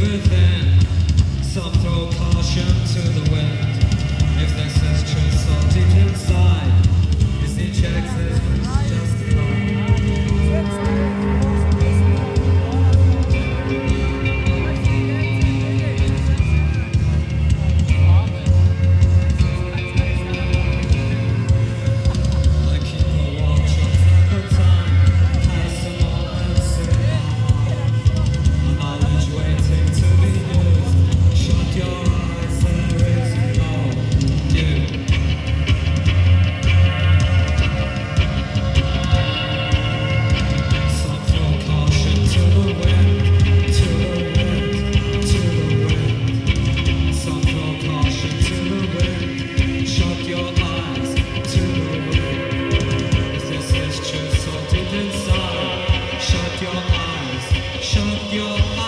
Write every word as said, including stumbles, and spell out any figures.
within. Some throw caution to the wind. If this is true, so deep inside, is each existence justified? I keep a watch of the time, passing moments in my heart. Knowledge waiting to be used. Shut your eyes, there is no you. Some throw caution to the wind, to the wind, to the wind. Some throw caution to the wind. Shut your eyes to the wind. If this is true, so deep inside, shut your eyes, shut your eyes.